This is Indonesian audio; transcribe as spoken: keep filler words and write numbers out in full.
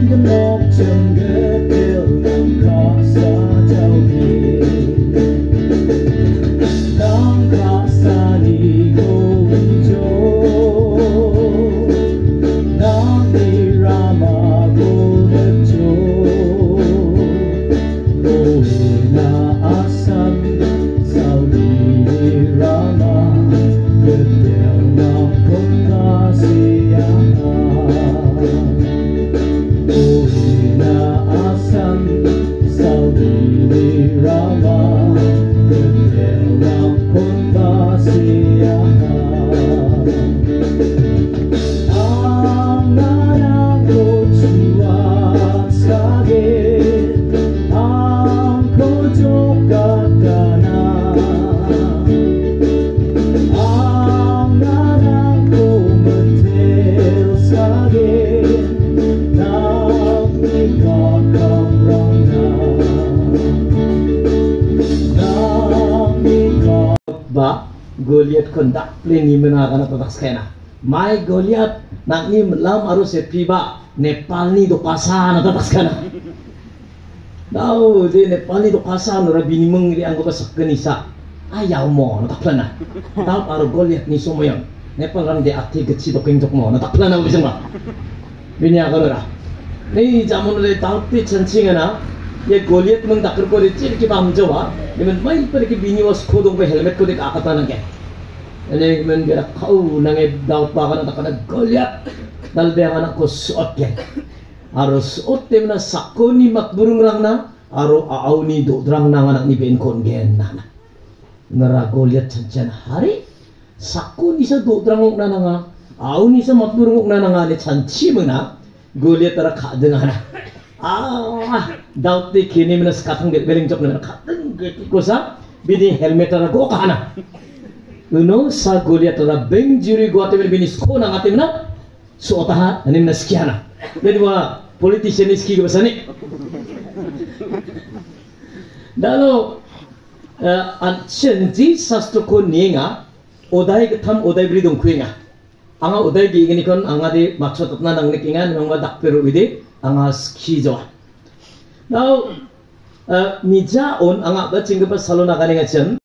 một chừng ghé theo nằm khó xa trao đi nắng khó xa đi cô cho nắng đi ra mà cô đất cho cô na asan sao đi ra mà gần theo nào không có gì ba Goliath kondak pleni menakan tatak skena mai Goliath nak ni melam arus sepi ba Nepal ni do pasan tatak skena tahu de Nepal ni do pasan rabi ni mengri anggo basak kenisa ayaw mo natak plana tahu aro Goliath ni sumoyon Nepal ram de ati geci do kenjok mo natak plana bisa ba binya kalora ni jamun le tahu ti chancingana ye Goliath meng dakar ko de cil ki bam jawa Dengan main pergi bini was kodong pe helmet kodek akatan nangke. Ini men biar kau nange daud bagan tak ada Goliath. Dal biar anak ko suot ke. Harus suot tem na sakoni mak burung rang na. Aro aau ni do drang nang anak ni ben kon gen na. Nara Goliath cancan hari. Sakoni sa do drang na nanga. Aau ni sa mak burung na nanga ni canci mena. Goliath tara kadeng ana. Ah, daud te kini mena sekatang get beling jok na kadeng. Kosa bini helmet ara go kana uno sa Goliath ara beng juri go ate bini sko na ate na so taha anim na skiana jadi wa politician ski go basani dalo an chenji sastro ko ninga odai tham odai bri dong kuinga anga odai gi gini kon anga de makso tatna nang nikinga nang dak peru ide anga ski jo now Mija on angak ba cingga ba salona kani ngacem